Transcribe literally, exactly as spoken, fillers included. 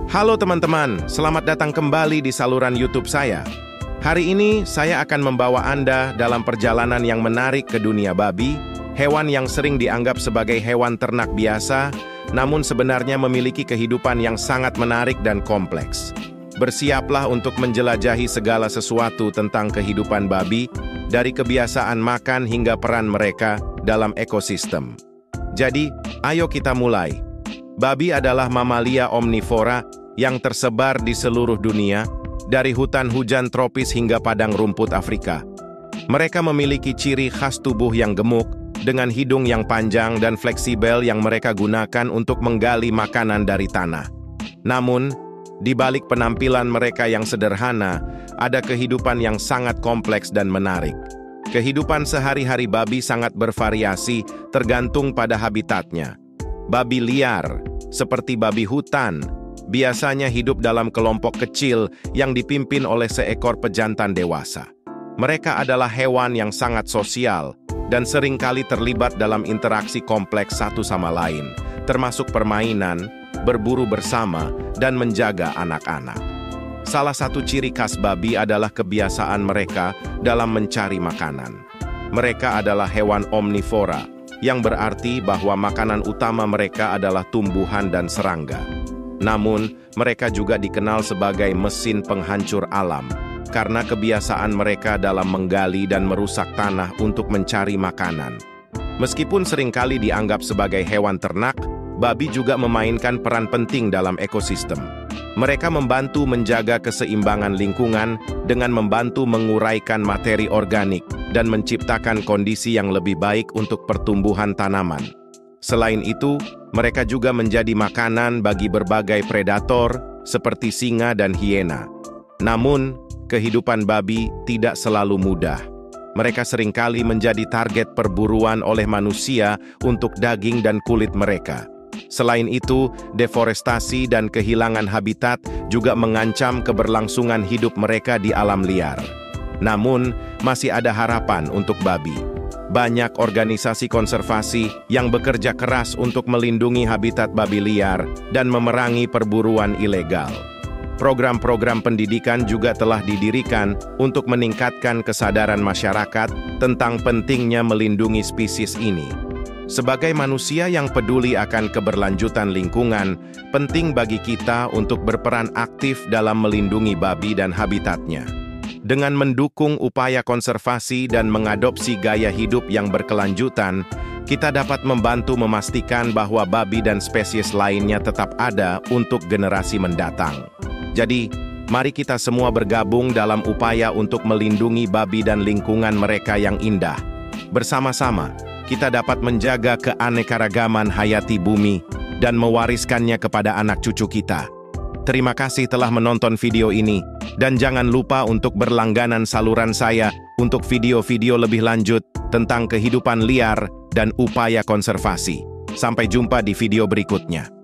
Halo teman-teman, selamat datang kembali di saluran YouTube saya. Hari ini saya akan membawa Anda dalam perjalanan yang menarik ke dunia babi, hewan yang sering dianggap sebagai hewan ternak biasa, namun sebenarnya memiliki kehidupan yang sangat menarik dan kompleks. Bersiaplah untuk menjelajahi segala sesuatu tentang kehidupan babi, dari kebiasaan makan hingga peran mereka dalam ekosistem. Jadi, ayo kita mulai. Babi adalah mamalia omnivora yang tersebar di seluruh dunia, dari hutan hujan tropis hingga padang rumput Afrika. Mereka memiliki ciri khas tubuh yang gemuk, dengan hidung yang panjang dan fleksibel yang mereka gunakan untuk menggali makanan dari tanah. Namun, di balik penampilan mereka yang sederhana, ada kehidupan yang sangat kompleks dan menarik. Kehidupan sehari-hari babi sangat bervariasi, tergantung pada habitatnya. Babi liar, seperti babi hutan, biasanya hidup dalam kelompok kecil yang dipimpin oleh seekor pejantan dewasa. Mereka adalah hewan yang sangat sosial dan seringkali terlibat dalam interaksi kompleks satu sama lain, termasuk permainan, berburu bersama, dan menjaga anak-anak. Salah satu ciri khas babi adalah kebiasaan mereka dalam mencari makanan. Mereka adalah hewan omnivora, yang berarti bahwa makanan utama mereka adalah tumbuhan dan serangga. Namun, mereka juga dikenal sebagai mesin penghancur alam, karena kebiasaan mereka dalam menggali dan merusak tanah untuk mencari makanan. Meskipun seringkali dianggap sebagai hewan ternak, babi juga memainkan peran penting dalam ekosistem. Mereka membantu menjaga keseimbangan lingkungan dengan membantu menguraikan materi organik dan menciptakan kondisi yang lebih baik untuk pertumbuhan tanaman. Selain itu, mereka juga menjadi makanan bagi berbagai predator seperti singa dan hiena. Namun, kehidupan babi tidak selalu mudah. Mereka seringkali menjadi target perburuan oleh manusia untuk daging dan kulit mereka. Selain itu, deforestasi dan kehilangan habitat juga mengancam keberlangsungan hidup mereka di alam liar. Namun, masih ada harapan untuk babi. Banyak organisasi konservasi yang bekerja keras untuk melindungi habitat babi liar dan memerangi perburuan ilegal. Program-program pendidikan juga telah didirikan untuk meningkatkan kesadaran masyarakat tentang pentingnya melindungi spesies ini. Sebagai manusia yang peduli akan keberlanjutan lingkungan, penting bagi kita untuk berperan aktif dalam melindungi babi dan habitatnya. Dengan mendukung upaya konservasi dan mengadopsi gaya hidup yang berkelanjutan, kita dapat membantu memastikan bahwa babi dan spesies lainnya tetap ada untuk generasi mendatang. Jadi, mari kita semua bergabung dalam upaya untuk melindungi babi dan lingkungan mereka yang indah. Bersama-sama, kita dapat menjaga keanekaragaman hayati bumi dan mewariskannya kepada anak cucu kita. Terima kasih telah menonton video ini, dan jangan lupa untuk berlangganan saluran saya untuk video-video lebih lanjut tentang kehidupan liar dan upaya konservasi. Sampai jumpa di video berikutnya.